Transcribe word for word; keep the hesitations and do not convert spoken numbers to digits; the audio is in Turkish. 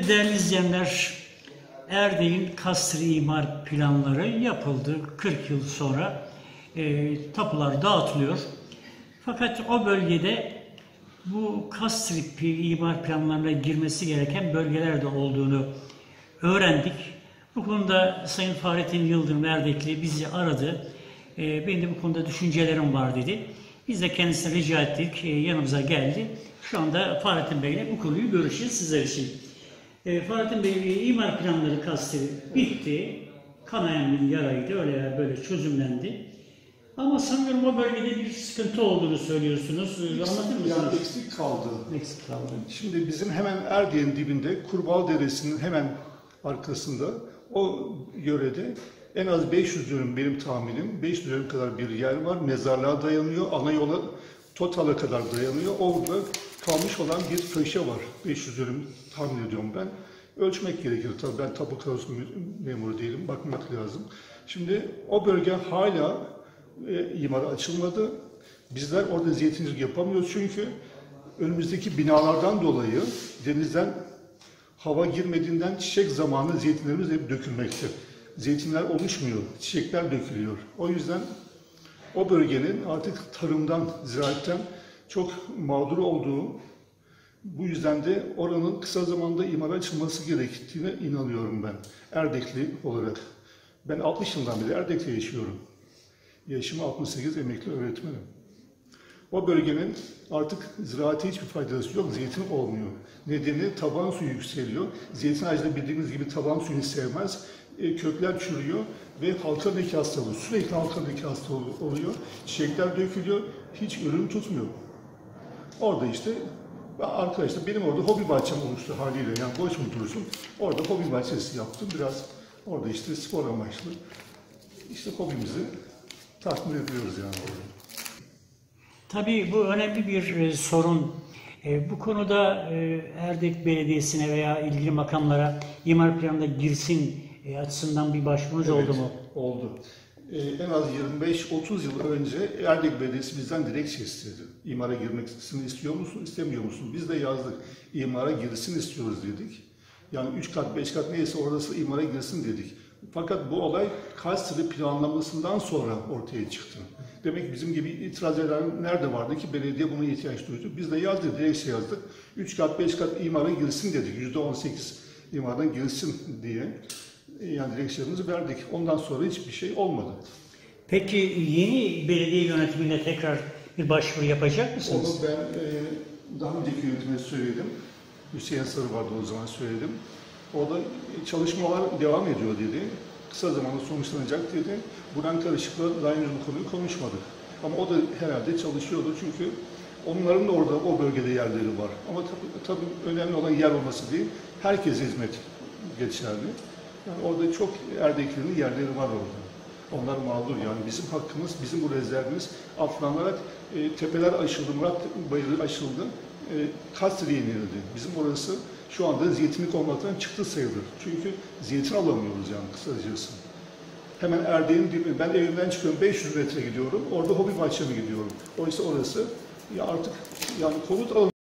Evet değerli izleyenler, Erdek'in Kastri imar planları yapıldı. kırk yıl sonra e, tapular dağıtılıyor. Fakat o bölgede bu Kastri imar planlarına girmesi gereken bölgeler de olduğunu öğrendik. Bu konuda Sayın Fahrettin Yıldırım Erdekli bizi aradı. E, benim de bu konuda düşüncelerim var dedi. Biz de kendisine rica ettik. E, yanımıza geldi. Şu anda Fahrettin Bey ile bu konuyu görüşeceğiz sizler için. E, Fahrettin Bey, imar planları Kastri bitti. Kanayan bir yaraydı. Öyle böyle çözümlendi. Ama sanıyorum o bölgede bir sıkıntı olduğunu söylüyorsunuz. Anlatır mısınız? Yani eksik kaldı. Eksik kaldı. Şimdi bizim hemen Erdek'in dibinde Kurbal Deresi'nin hemen arkasında o yörede en az beş yüz dönüm benim tahminim. beş yüz dönüm kadar bir yer var. Mezarlığa dayanıyor. Ana yola Total'a kadar dayanıyor. Orada kalmış olan bir köşe var. beş yüz dönüm tahmin ediyorum ben. Ölçmek gerekir tabii. Ben tapu kadastro memuru değilim. Bakmak lazım. Şimdi o bölge hala e, imara açılmadı. Bizler orada zeytincilik yapamıyoruz çünkü önümüzdeki binalardan dolayı denizden hava girmediğinden çiçek zamanı zeytinlerimiz hep dökülmekte. Zeytinler oluşmuyor, çiçekler dökülüyor. O yüzden o bölgenin artık tarımdan, ziraatten çok mağdur olduğu, bu yüzden de oranın kısa zamanda imara açılması gerektiğine inanıyorum ben. Erdekli olarak. Ben altmış yıldan beri Erdek'te yaşıyorum. Yaşım altmış sekiz, emekli öğretmenim. O bölgenin artık ziraate hiçbir faydası yok, zeytin olmuyor. Nedeni taban suyu yükseliyor. Zeytin ağacı da bildiğiniz gibi taban suyunu sevmez. E, kökler çürüyor ve halka leke hastalığı, sürekli halka leke hastalığı oluyor. Çiçekler dökülüyor, hiç ürün tutmuyor. Orada işte, arkadaşlar benim orada hobi bahçem oluştu haliyle, yani boş mu dursun, orada hobi bahçesi yaptım. Biraz orada işte spor amaçlı, işte hobimizi tatmin ediyoruz yani orada. Tabii bu önemli bir e, sorun. E, bu konuda e, Erdek Belediyesi'ne veya ilgili makamlara imar planına girsin e, açısından bir başvurunuz Evet, oldu mu? Oldu. Ee, en az yirmi beş otuz yıl önce Erdek Belediyesi bizden dilekçe istedi. İmara girmesini istiyor musun, istemiyor musun? Biz de yazdık. İmara girsin istiyoruz dedik. Yani üç kat, beş kat neyse orası imara girsin dedik. Fakat bu olay Kastri planlamasından sonra ortaya çıktı. Demek bizim gibi itiraz eden nerede vardı ki belediye buna ihtiyaç duydu. Biz de yazdık, dilekçe yazdık. üç kat, beş kat imara girsin dedik. yüzde on sekiz imardan girsin diye. Yani dilekçemizi verdik. Ondan sonra hiçbir şey olmadı. Peki yeni belediye yönetimine tekrar bir başvuru yapacak mısınız? Onu ben e, daha önceki yönetime söyledim. Hüseyin Sarı vardı o zaman söyledim. O da çalışmalar devam ediyor dedi. Kısa zamanda sonuçlanacak dedi. Buran Karışık'la daha henüz bu konuyu konuşmadık. Ama o da herhalde çalışıyordu çünkü onların da orada o bölgede yerleri var. Ama tabii, tabii önemli olan yer olması değil, herkese hizmet geçerli. Yani orada çok Erdekli'nin yerleri var orada. Onlar mağdur yani bizim hakkımız, bizim bu rezervimiz atlanarak e, tepeler aşıldı, Murat Bayırı aşıldı, e, Kastri yenildi. Bizim orası şu anda zeytinlik olmaktan çıktı sayılır. Çünkü zeytin alamıyoruz yani kısacası. Hemen Erdek'in dibi, ben evimden çıkıyorum beş yüz metre gidiyorum, orada hobi bahçeme gidiyorum. Oysa orası ya artık yani konut alanı.